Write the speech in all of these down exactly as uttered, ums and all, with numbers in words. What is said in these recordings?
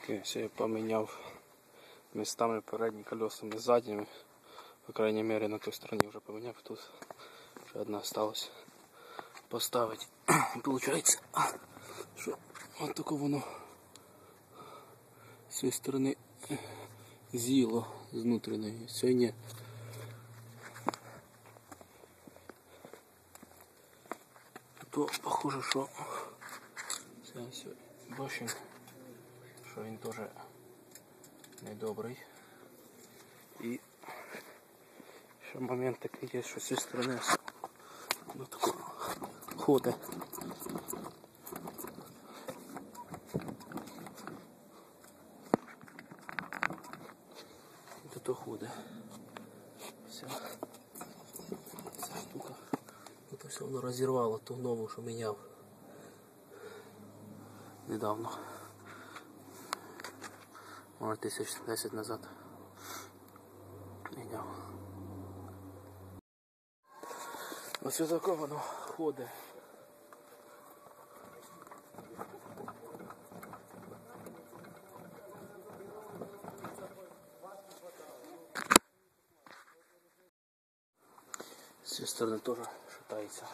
Ось я поміняв містами передні колесами з задніми. По крайней мере на той стороні вже поміняв, тут ще одна осталась поставити. І виходить, що от таке воно з цієї сторони з'їло з внутрішньої, з цієї ні. То похоже, що зараз бачимо, що він теж недобрий. І ще момент такий є, що з цієї сторони ну, тако ходить. Тут ходить. Все. Ця штука. Тут все воно розірвало ту нову, що міняв недавно. Може тисяч десять назад міняв. Ось таке воно ходить. З цієї сторони теж шатається.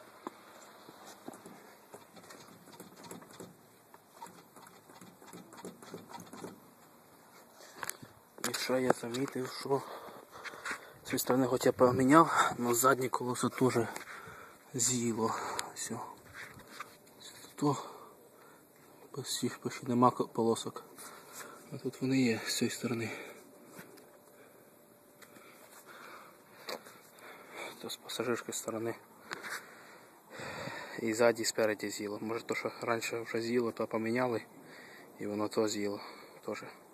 І ще я замітив, що з цієї сторони хоч я поміняв, але заднє колесо теж з'їло. Все. Тут всіх почти нема полосок. А тут вони є з цієї сторони. То з пасажирської сторони. І ззаді, і спереді з'їло. Може то, що раніше вже з'їло, то поміняли і воно то з'їло теж.